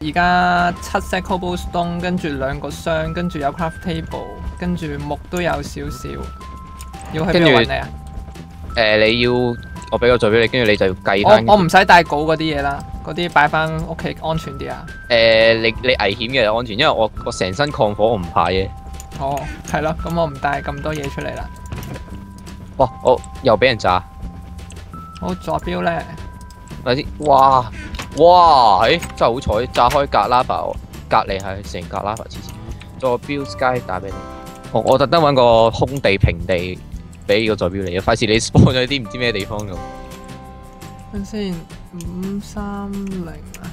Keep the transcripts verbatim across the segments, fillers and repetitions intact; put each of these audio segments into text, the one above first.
而家七 set cobblestone， 跟住兩個箱，跟住有 craft table， 跟住木都有少少。要去邊度揾你啊？ 誒、呃，你要我俾個座標你，跟住你就要計翻。 我我唔使帶稿嗰啲嘢啦，嗰啲擺翻屋企安全啲啊。 誒、呃，你你危險嘅安全，因為我我成身抗火，我唔怕嘅。 哦，係咯，咁我唔帶咁多嘢出嚟啦。 哇！我又俾人炸。 好，座標咧。 睇先，哇哇，誒、真係好彩，炸開格拉巴，隔離係成格拉巴黐線。座標 Sky 打俾你。我我特登揾個空地平地俾個座標你，費事你 spawn 咗啲唔知咩地方度。 等先，五三零啊，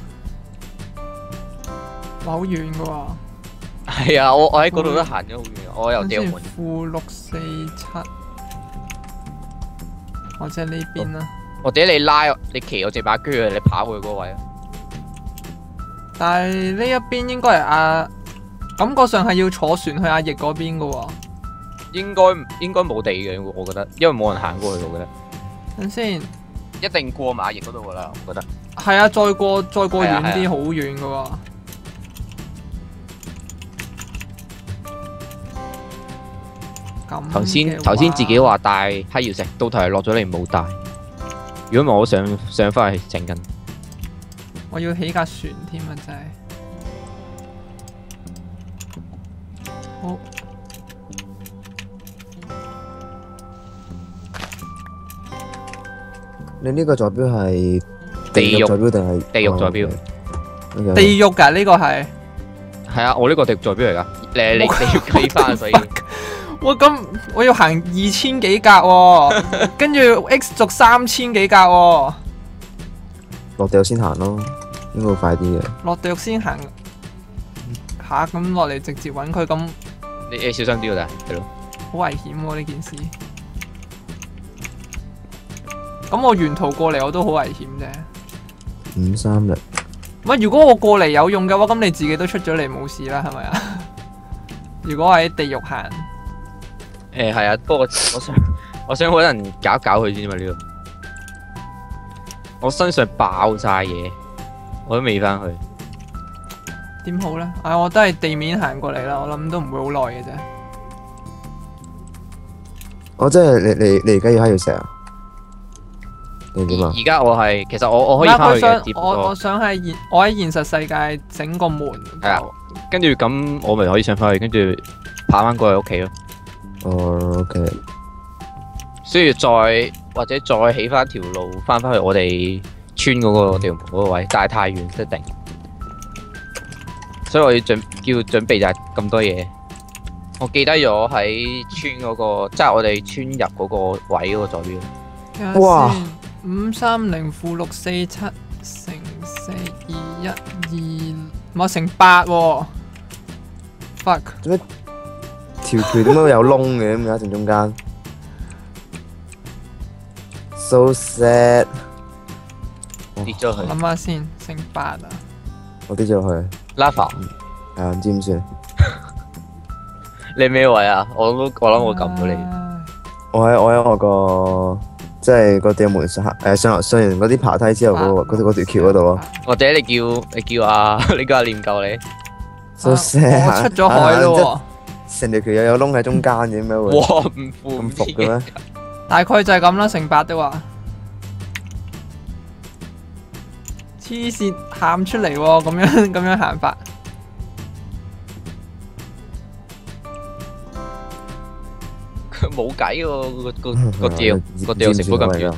哇，好遠噶喎。 係啊，我我喺嗰度都行咗好遠，我又掉門。 負六四七，或者呢邊啦。 或者你拉你騎我隻馬駒啊，你跑去嗰位啊。 但係呢一邊應該係阿，感覺上係要坐船去阿翼嗰邊噶喎。 應該應該冇地嘅，我覺得，因為冇人行過去，我覺得。 等先， 一定過馬翼嗰度噶啦，我覺得。 係啊，再過再過遠啲，好啊遠噶喎。 頭先頭先自己話帶黑曜石，到頭係落咗嚟冇帶。如果唔係我上上翻去整緊。 我要起架船添啊！真係。好。 你呢個座標係地獄座標定係地獄座標？ 地獄㗎呢個係。 係啊，我呢個地獄座標嚟㗎。誒，你你要計翻所以。 哇！咁我要行二千幾格喎，跟住 X 軸三千幾格喎。 落地獄先行咯，應該會快啲嘅。 落地獄先行下，咁落嚟直接揾佢，咁你你小心啲㗎咋，係咯。 好危險喎呢件事。咁我沿途過嚟我都好危險啫。 五三零。 乜？如果我過嚟有用嘅話，咁你自己都出咗嚟冇事啦，係咪啊？如果喺地獄行。 誒係啊，不過我想我想揾人搞搞佢先嘛呢度。我身上爆晒嘢，我都未翻去。 點好咧？唉，我都係地面行過嚟啦，我諗都唔會好耐嘅啫。 我即係你你你而家要黑曜石啊？你點啊？ 而家我係其實我我可以翻去嘅，接我我想喺現我喺現實世界整個門。 係啊，跟住咁我咪可以上翻去，跟住爬翻過去屋企咯。 哦 ，OK。 需要再或者再起翻條路翻翻去我哋村嗰個地盤嗰個位，但係太遠一定。所以我要準要準備就係咁多嘢。我記低咗喺村嗰個，即係我哋村入嗰個位嗰個座標。 哇！五三零負六四七乘四二一二，唔係乘八喎。fuck！ 做咩條橋點解會有窿嘅咁嘅正中間 ？So sad！ 跌咗去。 諗下先，乘八啊！ 我跌咗去。 Lava。 係啊，唔知點算。 你咩位啊？我都我諗我撳到你。 我喺我喺我個即係個地門上誒上落上完嗰啲爬梯之後嗰個嗰條橋嗰度咯。 或者你叫你叫阿你叫阿念救你。 So sad！ 我出咗海咯喎。 成條橋又有窿喺中間嘅，點解會？ 哇！唔負咁服嘅咩？ 大概就係咁啦，乘八的話。黐線喊出嚟喎，咁樣咁樣行法。 冇計喎，個個個調個調成本咁遠。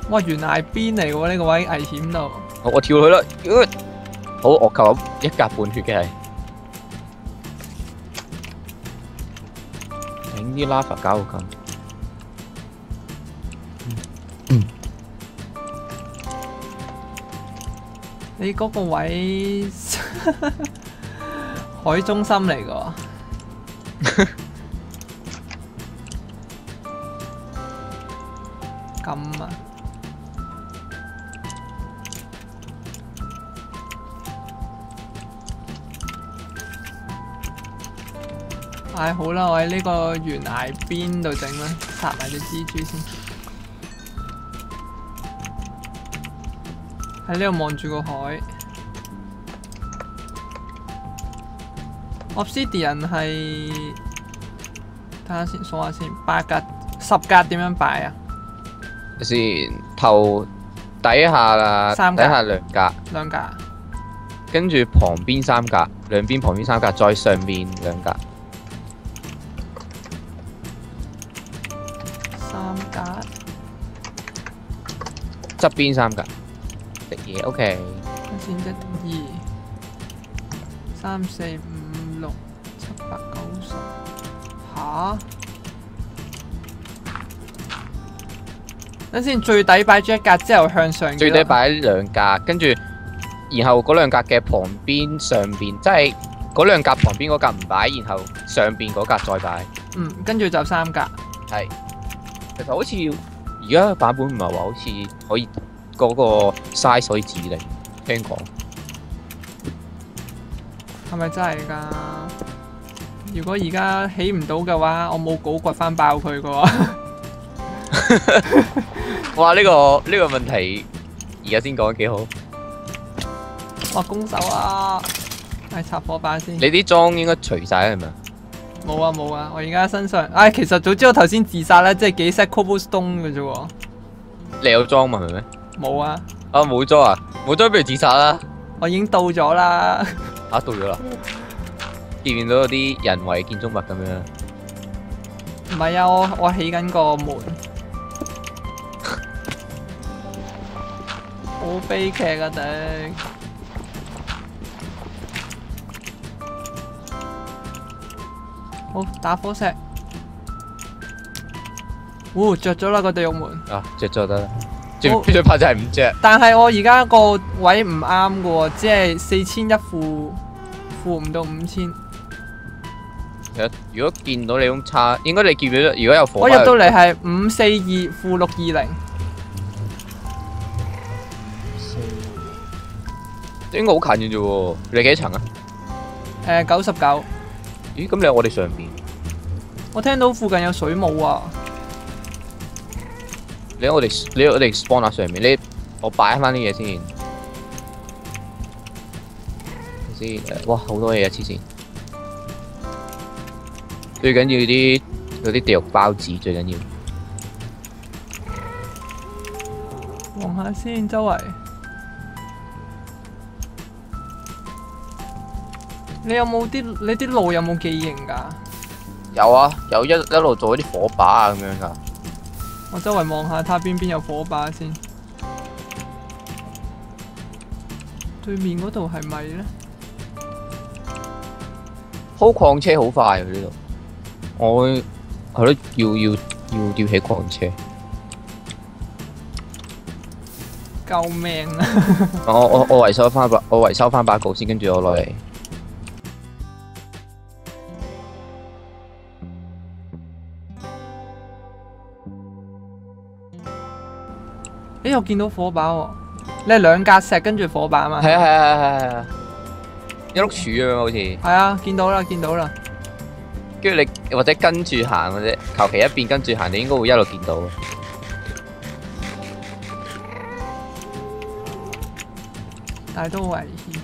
哇，懸崖邊嚟喎，呢個位危險到。 我我跳落去啦，呃好，我求一格半血嘅係。整啲 lava 搞到咁。 你嗰個位海中心嚟㗎。咁啊！唉，好啦，我喺呢個懸崖邊度整啦，殺埋隻蜘蛛先。喺呢度望住個海。Obsidian 係睇下先，數下先，八格、十格點樣擺啊？ 先頭底下啦， 三格底下兩格， 兩格。 跟住旁邊三格，兩邊旁邊三格，再上面兩格。 三格。 側邊三格。食嘢 OK。 睇先，一、二、三、四、五、六、七、八、九、十。吓？等先，最底擺咗一格之後向上。 最底擺兩格，跟住然後嗰兩格嘅旁邊上邊，即係嗰兩格旁邊嗰格唔擺，然後上邊嗰格再擺。 嗯，跟住就三格。 係。其實好似而家版本唔係話好似可以嗰個 size 可以指定，聽講。 係咪真係㗎？如果而家起唔到嘅話，我冇鎬掘翻爆佢嘅喎。 哇！呢、個呢、個問題而家先講得幾好。 哇！攻手啊！係插火把先。 你啲裝應該除晒係咪？ 冇啊冇啊！我而家身上，唉、哎，其實早知我頭先自殺咧，即係幾 set cobblestone 嘅啫喎。 你有裝嘛？係咪？ 冇啊！ 啊冇裝啊！冇裝不如自殺啦！ 我已經到咗啦。 啊到咗啦！見唔見到嗰啲人為建築物咁樣？ 唔係啊，我我起緊個門。好悲劇啊！頂。好，打火石。哦，着咗啦個地獄門。 啊，着咗得啦。最好最怕就係唔着。 但係我而家個位唔啱嘅喎，只係四千一負，負唔到五千。 其實如果見到你咁差，應該你見到如果有火， 我入到嚟係五四二負六二零。 應該好近嘅啫喎。你幾層啊？ 誒九十九。 咦？咁你喺我哋上邊？ 我聽到附近有水母啊！ 你喺我哋你喺我哋 spawn 下上面，你我擺翻啲嘢先。先誒，哇！好多嘢啊，黐線。最緊要啲嗰啲地獄包子最緊要。 望下先，周圍。你有冇啲？你啲路有冇記形㗎？ 有啊，有一一路做啲火把啊咁樣㗎。 我周圍望下，睇下邊邊有火把先。對面嗰度係咪咧？ 鋪礦車好快啊！呢度，我係咯，要要要吊起礦車。 救命啊！ 我我我維修翻把，我維修翻把鎬先，跟住我攞嚟。 咦，我見到火把喎！你係兩格石跟住火把嘛？ 係啊係啊係啊係啊！一碌柱咁樣好似。 係啊，見到啦，見到啦。 跟住你或者跟住行或者求其一邊跟住行，你應該會一路見到。 但係都好危險。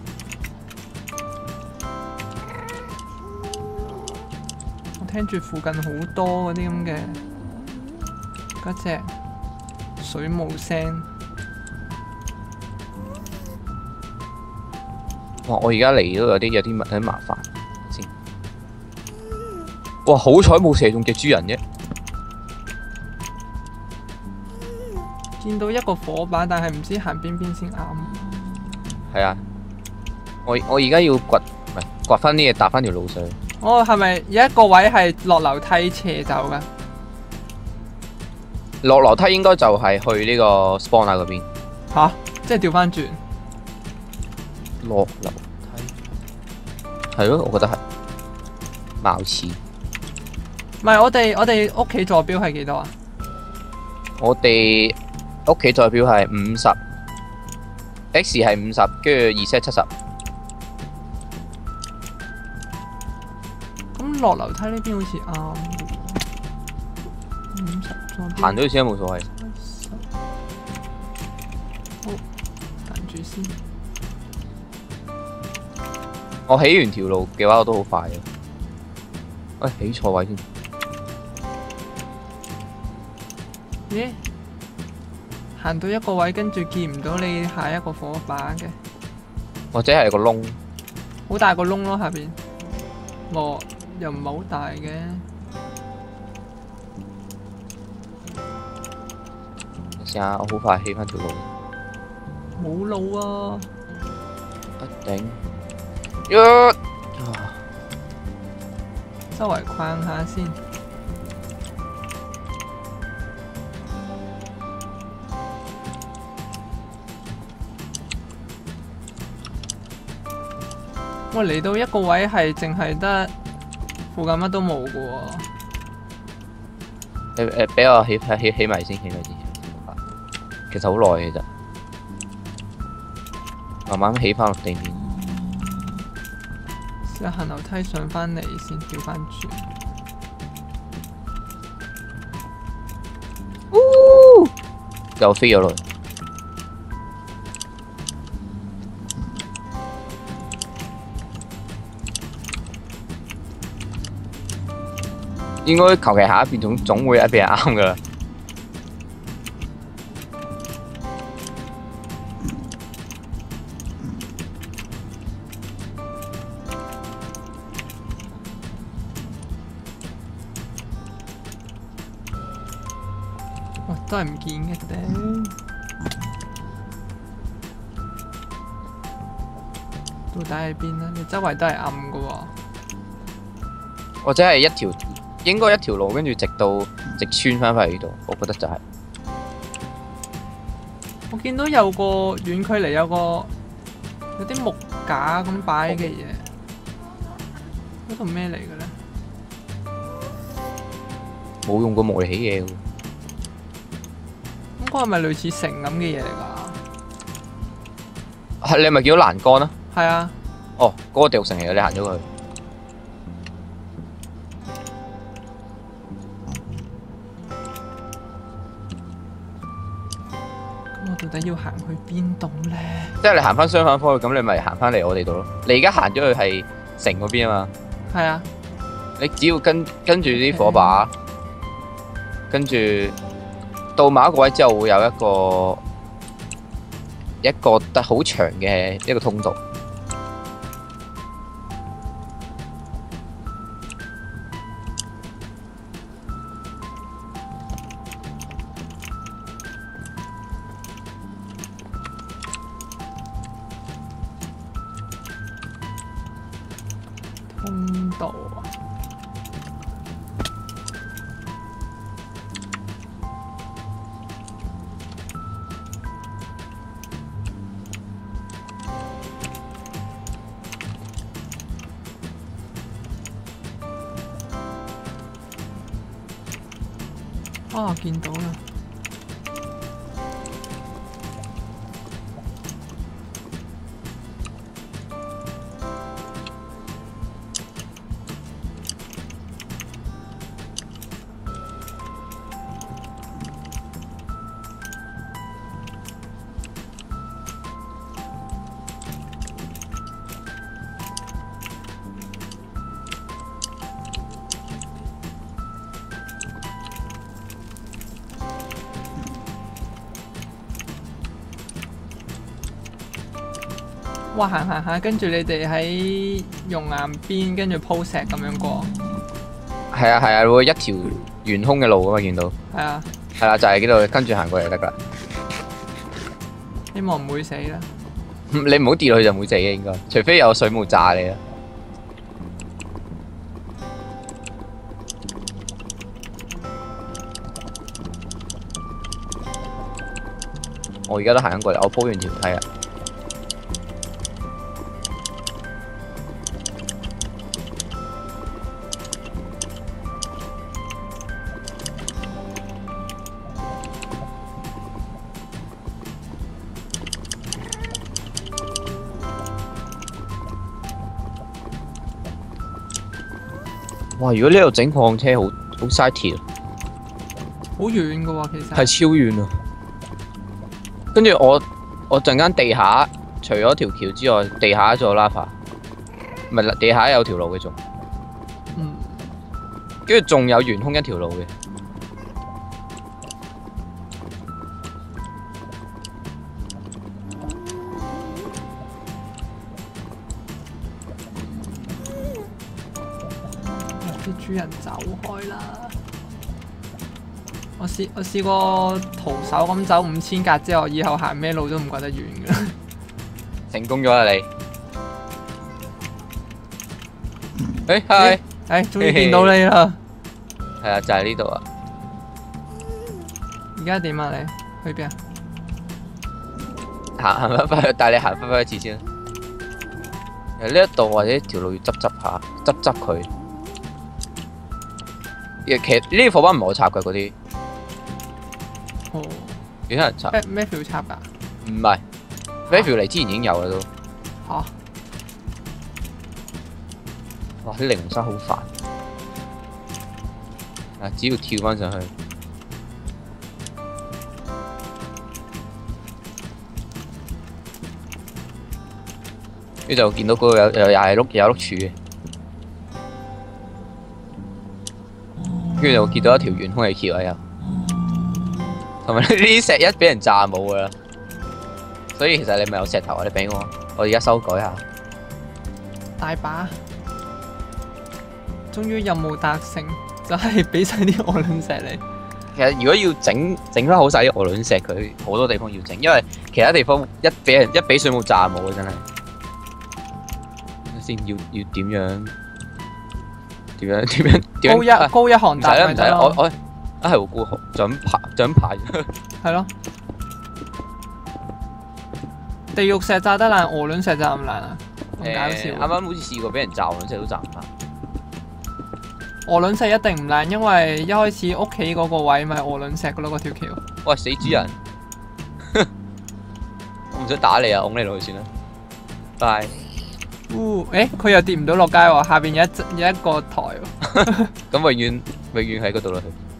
我聽住附近好多嗰啲咁嘅嗰隻水母聲。 哇！我而家嚟都有啲有啲有啲麻煩先。哇！好彩冇射中隻豬人啫。 見到一個火把，但係唔知行邊邊先啱。 係啊，我我而家要掘，唔係掘翻啲嘢搭翻條路上。 哦，係咪有一個位係落樓梯斜走㗎？ 落樓梯應該就係去呢個 spawn 嗰邊。 吓，即係調翻轉。 落樓梯係咯，我覺得係，貌似。 唔係，我哋我哋屋企坐標係幾多啊？ 我哋屋企坐標係五十 ，X 係五十，跟住 Z 七十。 咁落樓梯呢邊好似啱嘅喎，五十坐標。 行咗先冇所謂。 好，等住先。 我起完條路嘅話，我都好快嘅。喂、哎，起錯位先。 咦？行到一個位，跟住見唔到你下一個火把嘅。 或者係個窿。 好大個窿咯，下邊。哦，又唔係好大嘅。 試下，我好快起翻條路。 冇路啊！ 一頂。一。 周圍框下先。我嚟到一個位係淨係得附近乜都冇嘅喎。 誒誒，俾我起起起埋先，起埋先。其實好耐嘅啫，慢慢起翻落地面。 試下行樓梯上翻嚟先，調翻轉。 又飛咗落去。應該求其下一邊總總會一邊係啱噶啦。 哇，都係唔見嘅頂。到底喺邊啊？你周圍都係暗嘅喎。 或者係一條。應該一條路，跟住直到直穿翻返嚟呢度，我覺得就係、是。 我見到有個遠距離有個有啲木架咁擺嘅嘢，嗰度咩嚟嘅咧？ 冇用過木嚟起嘢喎。 咁嗰個係咪類似城咁嘅嘢嚟㗎？ 係你係咪見到欄杆啊？ 係啊。 哦，嗰、那個地獄城嚟嘅，你行咗佢。 到底要行去邊度咧？ 即係你行翻相反方向，咁你咪行翻嚟我哋度咯。你而家行咗去係城嗰邊啊嘛。係啊。你只要跟跟住啲火把，跟住到某一個位之後，會有一個一個得好長嘅一個通道。 通道啊！啊，見到啦！哇，行行下，跟住你哋喺熔岩邊，跟住鋪石咁樣過。 係啊係啊，會一條懸空嘅路噶嘛，見到。 係啊， 係啦，就係呢度，跟住行過嚟就得㗎啦。 希望唔會死啦。 你唔好跌落去就唔會死嘅應該，除非有水霧炸你啊。我而家都行緊過嚟，我鋪完條梯啊。哇！如果呢度整礦車好好嘥鐵啊， 好遠㗎喎，其實。 係超遠啊！跟住我我陣間地下除咗條橋之外，地下仲有 lava， 唔係地下有條路嘅仲， 嗯。 跟住仲有懸空一條路嘅。 啲豬人走開啦！我試我試過徒手咁走五千格之後，以後行咩路都唔覺得遠㗎。 成功咗啦你！誒係， 誒終於見到你啦！ 係啊，就係呢度啊！ 而家點啊你？去邊啊？ 行行翻返去，帶你行翻返一次先。誒呢一度或者條路要執執下，執執佢。其實呢啲火板唔係我插嘅嗰啲。 哦。 幾多人插？ 咩咩票插㗎？ 唔係 v a v 嚟之前已經有啦都。 嚇！ 哇！啲靈魂山好煩。啊！只要跳翻上去。跟住就見到嗰度有有又係碌有碌柱嘅。跟住就見到一條懸空嘅橋啊又，同埋呢啲石一俾人炸冇噶啦，所以其實你咪有石頭啊！你俾我，我而家修改下。 大把，終於任務達成，就係俾晒啲鵝卵石你。 其實如果要整整翻好晒啲鵝卵石，佢好多地方要整，因為其他地方一俾人一俾水霧炸冇啊！真係。先要要點樣？點樣點樣點樣？ 高一高一行唔使啦唔使啦，我我啊係喎高行，就咁爬就咁爬。 係咯。地獄石炸得爛，鵝卵石炸唔爛啊！咁搞笑。 啱啱好似試過俾人炸鵝卵石都炸唔爛。 鵝卵石一定唔爛，因為一開始屋企嗰個位咪鵝卵石噶咯，嗰條橋。 喂，死主人！我唔想打你啊，拱你落去算啦。拜。 誒，佢又跌唔到落街喎，下邊有一有一個台喎。 咁永遠永遠喺嗰度啦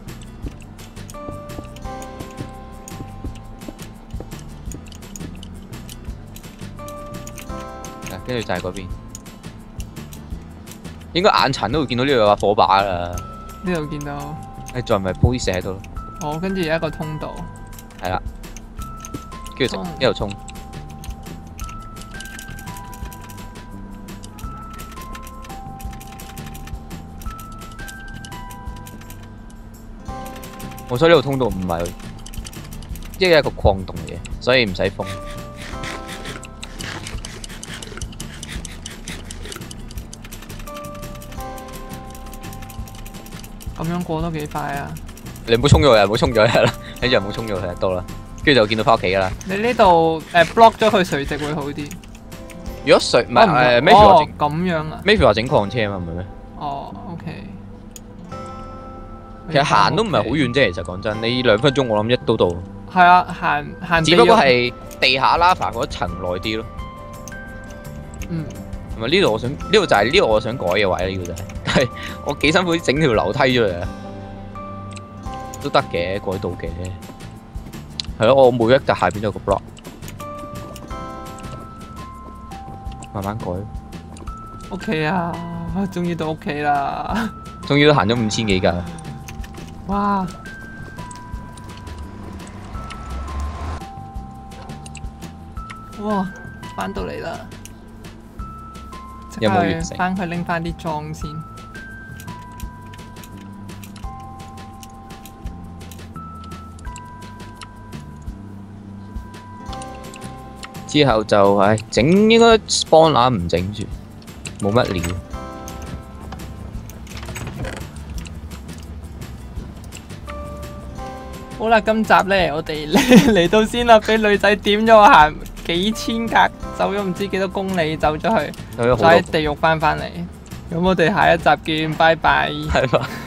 佢。跟住就係嗰邊，應該眼塵都會見到呢度有把火把啦。 呢度見到。 誒，再唔係鋪啲石喺度咯。 好，跟住有一個通道。 係啦，跟住一路衝。我所以呢度通道唔係，即係一個礦洞嚟嘅，所以唔使封。 咁樣過都幾快啊！ 你唔好衝咗佢啊！唔好衝咗佢啦，跟住唔好衝咗佢到啦，跟住就見到翻屋企噶啦。 你呢度誒 block 咗佢垂直會好啲。 如果垂唔係誒 Maybe 話整咁樣啊 Maybe 話整礦車啊嘛，唔係咩？ 哦 ，OK。 其實行都唔係好遠啫，其實講真，你兩分鐘我諗一都到。 係啊，行行。 只不過係地下 lava 嗰層耐啲咯。 嗯。 同埋呢度我想，呢度就係呢度我想改嘅位，呢個就係，但係我幾辛苦整條樓梯出嚟啊，都得嘅，改到嘅。係咯，我每一格下邊都有個 block， 慢慢改。 屋企啊，終於到屋企啦！ 終於都行咗五千幾格。 哇！哇！翻到嚟啦！ 有冇完成？ 翻去拎翻啲裝先。 之後就唉整應該 spawn 欄唔整住，冇乜料。 好啦，今集咧我哋嚟嚟到先啦，俾女仔點咗我行幾千格，走咗唔知幾多公里，走咗去， 去咗好多再喺地獄翻返嚟。咁我哋下一集見，拜拜。 係嘛？